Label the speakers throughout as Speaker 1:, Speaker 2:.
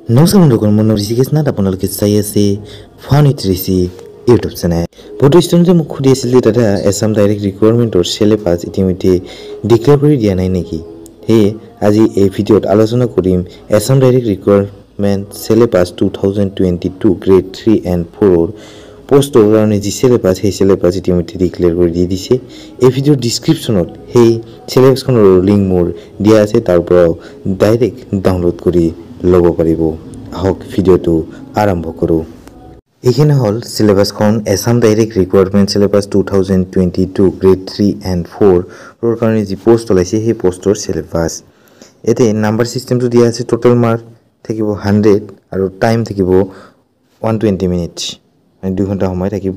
Speaker 1: নমস্কাৰ বন্ধুসকল, মই ঋষিকেশনাথ। আপোনালোকে চাই আছে fun with Rishi YouTube channel. বহুতো ষ্টুডেণ্টে মোক সুধি আছিল যে দাদা এছাম ডাইৰেক্ট ৰিকুৱাৰমেণ্টৰ চিলেবাছ ইতিমধ্যে ডিক্লেয়াৰ কৰি দিয়া নাই নেকি। সেয়ে আজি এই ভিডিঅ'ত আলোচনা কৰিম Assam direct recruitment syllabus 2022 grade 3 and 4 পোষ্টৰ কাৰণে যি চিলেবাছ সেই চিলেবাছ ইতিমধ্যে ডিক্লেয়াৰ কৰি দি দিছে। এই ভিডিঅ'ৰ ডিছক্ৰিপশ্যনত সেই চিলেবাছখনৰ লিংক মোৰ দিয়া আছে, তাৰ পৰাও ডাইৰেক্ট ডাউনলোড কৰি ল'ব পাৰিব। আহক ভিডিঅ'টো আৰম্ভ কৰোঁ। এইখিনি হ'ল চিলেবাছখন Assam direct recruitment syllabus 2022 grade 3 and 4 কাৰণে যি পোষ্ট ওলাইছে সেই পোষ্টৰ চিলেবাছ। ইয়াতে নাম্বাৰ ছিষ্টেমটো দিয়া আছে। টোটেল মাৰ্ক থাকিব 100 আৰু টাইম থাকিব 120 মিনিটছ, মানে 2 ঘণ্টা সময় থাকিব।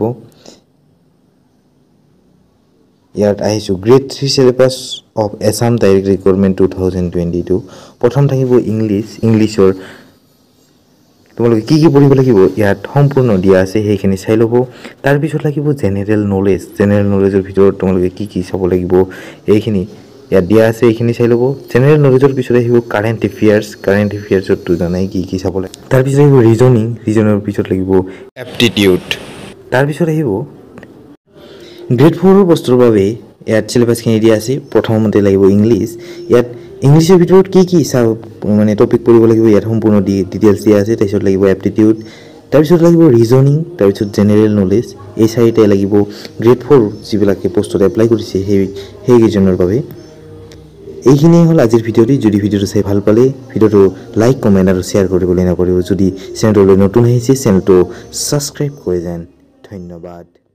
Speaker 1: ইয়াত আহিছোঁ grade 3 syllabus of Assam direct recruitment 2022। প্ৰথম থাকিব ইংলিছৰ তোমালোকে কি কি পঢ়িব লাগিব ইয়াত সম্পূৰ্ণ দিয়া আছে, সেইখিনি চাই ল'ব। তাৰপিছত লাগিব জেনেৰেল নলেজৰ ভিতৰত তোমালোকে কি কি চাব লাগিব এইখিনি ইয়াত দিয়া আছে, এইখিনি চাই ল'ব। জেনেৰেল নলেজৰ পিছত আহিব কাৰেণ্ট এফেয়াৰ্ছতো জানাই কি কি চাব লাগে। তাৰপিছত আহিব ৰিজনৰ পিছত লাগিব এপ্টিটিউড। তাৰপিছত আহিব গ্ৰেড 4 পোষ্টৰ বাবে ইয়াত চিলেবাছখিনি দিয়া আছে। প্ৰথমতে লাগিব ইয়াত ইংলিছৰ ভিতৰত কি কি মানে টপিক পঢ়িব লাগিব ইয়াত সম্পূৰ্ণ ডিটেইলছ দিয়া আছে। তাৰপিছত লাগিব এপ্টিটিউড, তাৰপিছত লাগিব ৰিজনিং, তাৰপিছত জেনেৰেল নলেজ। এই চাৰিটাই লাগিব গ্ৰেড 4 যিবিলাকে পোষ্টত এপ্লাই কৰিছে সেইকেইজনৰ বাবে। এইখিনিয়ে হ'ল আজিৰ ভিডিঅ'টি। যদি ভিডিঅ'টো চাই ভাল পালে ভিডিঅ'টো লাইক, কমেণ্ট আৰু শ্বেয়াৰ কৰিবলৈ নাপাহৰিব। যদি চেনেলটোলৈ নতুন আহিছে চেনেলটো ছাবস্ক্ৰাইব কৰি যেন। ধন্যবাদ।